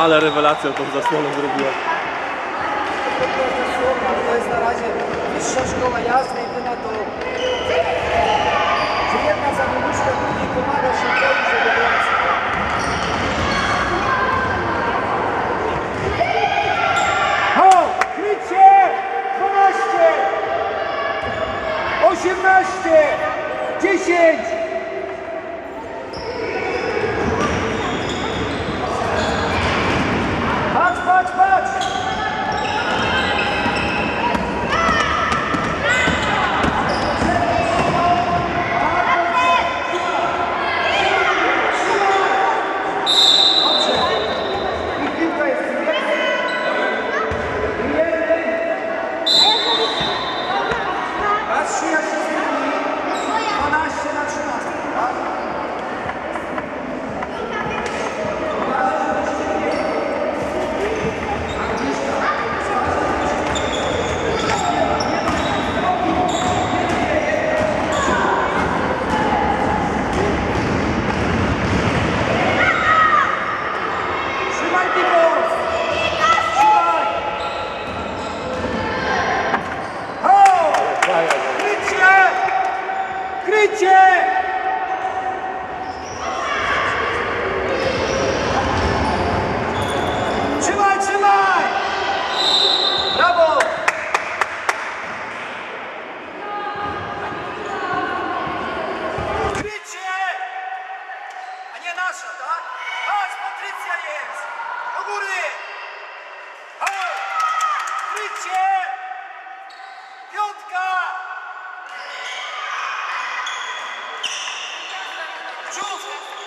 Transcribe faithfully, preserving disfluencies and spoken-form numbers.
Ale rewelację tą zasłonę zrobiła. To jest na razie wyższa szkoła jazdy i wy na to, że jedna zawodniczka drugiej pomaga się kończy, żeby więcej. Ho! Krycie! dwanaście! osiemnaście! dziesięć! Patrz, patrz, patrz! Krycie! Trzymaj, trzymaj! Brawo! Krycie! A nie nasza, tak? Patrz, Patrycja jest! Do góry! Chodź! Krycie! Piątka! Przód!